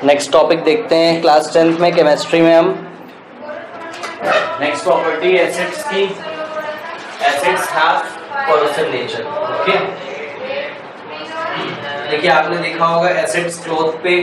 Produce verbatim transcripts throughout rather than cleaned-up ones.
Next topic देखते हैं class tenth में केमिस्ट्री में हम। नेक्स्ट प्रॉपर्टी एसिड्स की। Acids have corrosive nature. Okay, देखिए आपने देखा होगा एसिड्स क्लॉथ पे,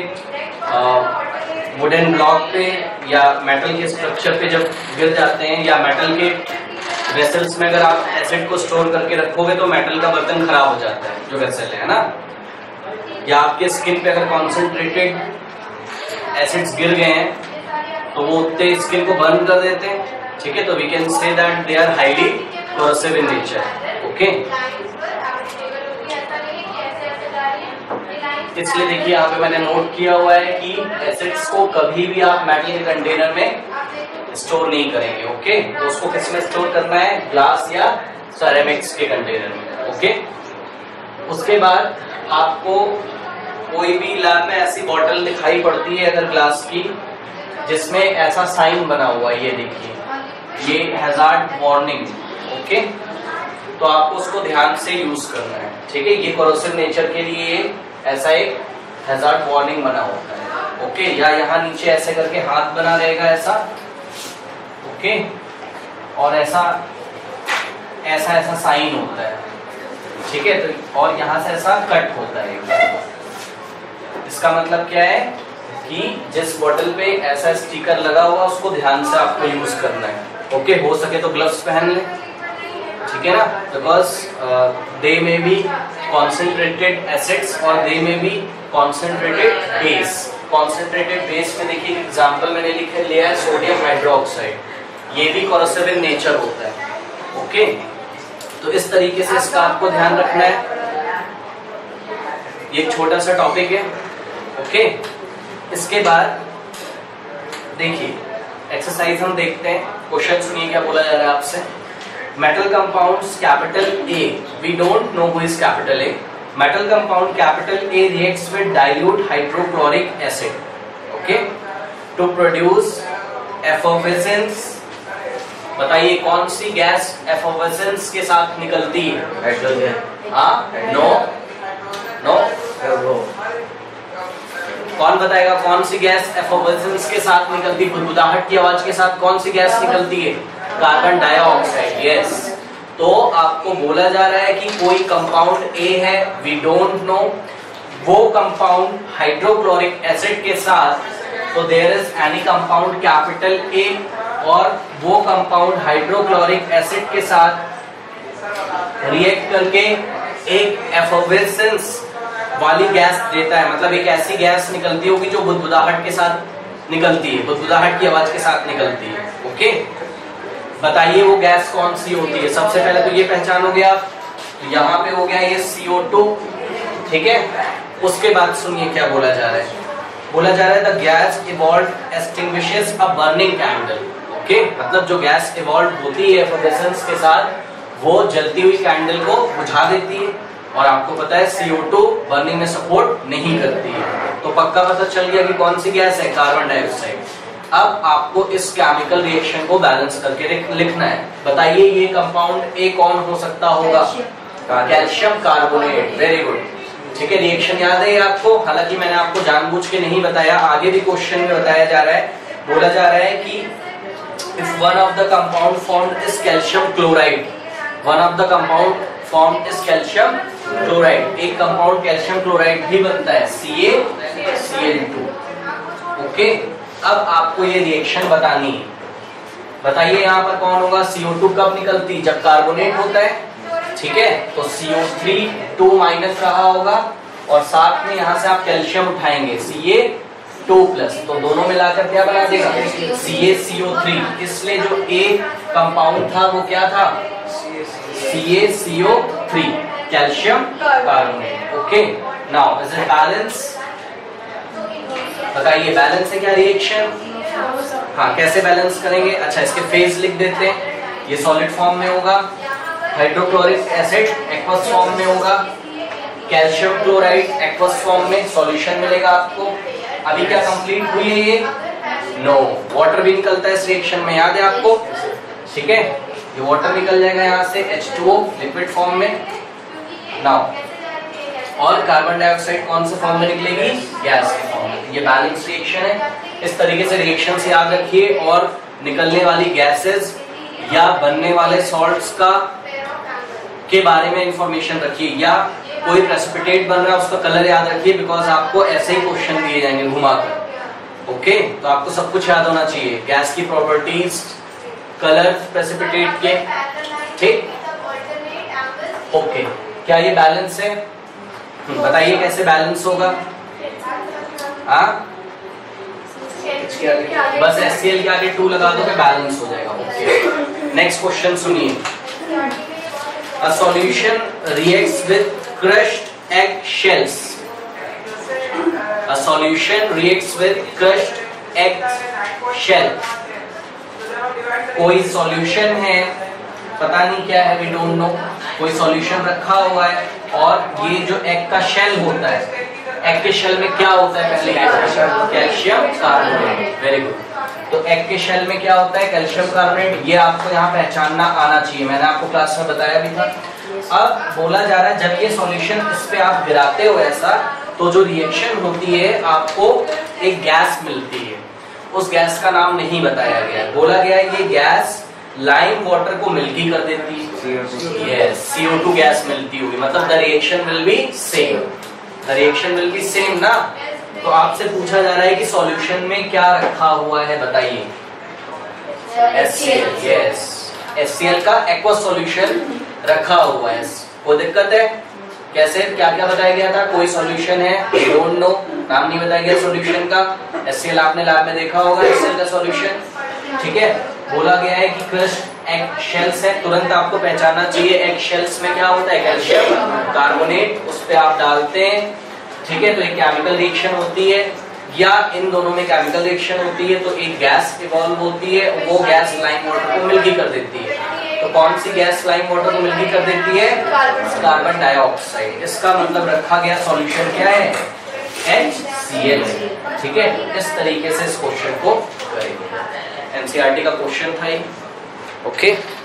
वुडन ब्लॉक पे या मेटल के स्ट्रक्चर पे जब गिर जाते हैं, या मेटल के वेसल्स में अगर आप एसिड को स्टोर करके रखोगे तो मेटल का बर्तन खराब हो जाता है, जो वेसल है ना। या आपके स्किन पे अगर कॉन्सेंट्रेटेड एसिड्स गिर गए हैं तो वो उतने स्किन को बर्न कर देते हैं। ठीक है, तो we can say that they are highly corrosive in nature. Okay, इसलिए देखिए यहाँ पे मैंने नोट किया हुआ है कि एसिड्स को कभी भी आप मेटल के कंटेनर में स्टोर नहीं करेंगे। ओके, तो उसको किस में स्टोर करना है, ग्लास या सेरेमिक्स के कंटेनर में। ओके, उसके बाद आपको कोई भी लैब में ऐसी बॉटल दिखाई पड़ती है अगर ग्लास की, जिसमें ऐसा साइन बना हुआ है, ये देखिए, ये हैजार्ड वार्निंग। ओके, तो आपको उसको ध्यान से यूज करना है। ठीक है, ये कोरोसिव नेचर के लिए ऐसा एक हैजार्ड वार्निंग बना होता है। ओके, या यहाँ नीचे ऐसे करके हाथ बना रहेगा ऐसा। ओके, और ऐसा ऐसा ऐसा साइन होता है। ठीक है, तो और यहाँ से ऐसा कट होता है। इसका मतलब क्या है कि जिस बॉटल पे ऐसा स्टिकर लगा हुआ उसको ध्यान से आपको यूज करना है। ओके, हो सके तो ग्लव्स पहन ले। ठीक है ना, because they may be concentrated acids और they may be concentrated base. Concentrated base में देखिए एग्जांपल मैंने लिखे लिया है सोडियम हाइड्रोक्साइड। ये भी कोरोसिव इन नेचर होता है। ओके, तो इस तरीके से इसका आपको ध्यान रखना है। ये एक छोटा सा टॉपिक है। ओके, इसके बाद देखिए एक्सरसाइज हम देखते हैं। क्वेश्चन सुनिए क्या बोला जा रहा है आपसे। Metal compounds capital A, we don't know who is capital A. Metal compound capital A reacts with dilute hydrochloric acid, okay, to produce effervescence. बताइए कौन सी गैस एफोवेसेंस के साथ निकलती है? हाइड्रोजन। हाँ, नो नो कौन बताएगा कौन सी गैस एफोवेसेंस के साथ निकलती है? बुदबुदाहट की आवाज के साथ कौन सी गैस निकलती है? Carbon dioxide. यस, तो आपको बोला जा रहा है कि कोई कंपाउंड ए है, वी डोंट नो, वो कंपाउंड हाइड्रोक्लोरिक एसिड के साथ, तो there is any compound capital A, और वो कंपाउंड हाइड्रोक्लोरिक एसिड के साथ रिएक्ट करके एक एफोवेसेंस वाली गैस देता है। मतलब एक ऐसी गैस निकलती होगी जो बुदबुदाहट के साथ निकलती है, बुदबुदाहट की आवाज के साथ निकलती है। ओके, बताइए वो गैस कौन सी होती है? सबसे पहले तो ये पहचानोगे आप, तो यहाँ पे हो गया ये सी ओ टू। ठीक है, उसके बाद सुनिए क्या बोला जा रहा है। बोला जा रहा है the gas evolve extinguishes a burning candle. Okay, मतलब जो गैस इवॉल्व होती है एफोवेसेंस के साथ, वो जलती हुई कैंडल को बुझा देती है। और आपको पता है सी ओ टू बर्निंग में सपोर्ट नहीं करती है, तो पक्का पता चल गया कि कौन सी गैस है, कार्बन डाइऑक्साइड। अब आपको इस केमिकल रिएक्शन को बैलेंस करके लिखना है। बताइए ये कंपाउंड ए कौन हो सकता होगा? Calcium carbonate. Very good. ठीक है, रिएक्शन याद है आपको? हालांकि मैंने आपको जानबूझ के नहीं बताया, आगे भी क्वेश्चन में बताया जा रहा है। बोला जा रहा है कि if one of the compound formed is calcium chloride, one of the compound formed is calcium chloride, एक कंपाउंड कैल्शियम क्लोराइड भी बनता है, C A C L two. Okay, अब आपको ये रिएक्शन बतानी है। बताइए यहाँ पर कौन होगा? सी ओ टू कब निकलती? जब कार्बोनेट होता है। ठीक है, तो C O three two minus रहा होगा, और साथ में यहाँ से आप कैल्शियम उठाएंगे, सी ए टू प्लस, तो दोनों मिलाकर क्या बना देगा? C A C O three. इसलिए जो ए कंपाउंड था वो क्या था? C A C O three, calcium carbonate. Okay, now is it balance? बताइए बैलेंस है क्या रिएक्शन? हाँ, कैसे बैलेंस करेंगे? अच्छा, इसके फेज लिख देते हैं। ये सॉलिड फॉर्म में होगा, हाइड्रोक्लोरिक एसिड एक्वस फॉर्म में होगा, कैल्शियम क्लोराइड एक्वस फॉर्म में सॉल्यूशन मिलेगा आपको। अभी क्या कंप्लीट हुई है ये? नो, वाटर भी निकलता है इस रिएक्शन में, याद है आपको? ठीक है, ये वाटर निकल जाएगा यहाँ से H two O liquid form में। नाउ और कार्बन डाइऑक्साइड कौन से फॉर्म में निकलेगी? गैस के फॉर्म में। ये ये बैलेंस रिएक्शन है। इस तरीके से रिएक्शन से याद रखिए, और निकलने वाली गैसेस या बनने वाले सॉल्ट्स का के बारे में इंफॉर्मेशन रखिए, या कोई प्रेसिपिटेट बन रहा है उसका कलर याद रखिए, बिकॉज आपको ऐसे ही क्वेश्चन दिए जाएंगे घुमाकर। ओके, तो आपको सब कुछ याद होना चाहिए, गैस की प्रॉपर्टीज, कलर प्रेसिपिटेट के, ठीक। ओके, क्या ये बैलेंस है? बताइए कैसे बैलेंस होगा? हाँ, बस एस सी एल के आगे टू लगा दो, बैलेंस हो जाएगा। ओके, नेक्स्ट क्वेश्चन सुनिए। A solution reacts with crushed egg shells. A solution reacts with crushed egg shell. कोई सॉल्यूशन है, पता नहीं क्या है, वी डोंट नो, कोई सॉल्यूशन रखा हुआ है, और ये जो एग का शेल होता है, एग के शेल में क्या होता है? पहले कैल्शियम कार्बोनेट। Very good. तो एग के शेल में क्या होता है? Calcium carbonate. ये आपको यहाँ पहचानना आना चाहिए, मैंने आपको क्लास में बताया भी था। अब बोला जा रहा है जब ये सॉल्यूशन इस पे आप गिराते हो ऐसा, तो जो रिएक्शन होती है आपको एक गैस मिलती है, उस गैस का नाम नहीं बताया गया, बोला गया है ये गैस लाइम वाटर को मिल्की कर देती है। Yes, C O two gas मिलती होगी, मतलब the reaction will be same, the reaction will be same ना। तो आपसे पूछा जा रहा है कि सॉल्यूशन में क्या रखा हुआ है, बताइए। S C L. Yes, S C L का एक्वा सॉल्यूशन रखा हुआ है। कोई दिक्कत है? कैसे, क्या क्या बताया गया था? कोई सॉल्यूशन है, डोंट नो, नाम नहीं बताया गया सॉल्यूशन का। एस सी एल आपने लैब में देखा होगा, एस सी एल का सॉल्यूशन, ठीक है। बोला गया है कि क्रश्ड एग शेल्स है, तुरंत आपको पहचानना चाहिए एग शेल्स में क्या होता है? कैल्शियम कार्बोनेट, उस पे आप डालते हैं, ठीक है। तो एक केमिकल रिएक्शन होती है, या इन दोनों में केमिकल रिएक्शन होती है, तो एक गैस इवॉल्व होती है, वो गैस लाइम वाटर को मिल्की कर देती है। तो कौन सी गैस लाइम वाटर को मिल्की कर देती है? Carbon dioxide. इसका मतलब रखा गया सॉल्यूशन क्या है? एच सी एल, ठीक है। इस तरीके से इस क्वेश्चन को करेंगे, N C E R T का क्वेश्चन था ये। ओके।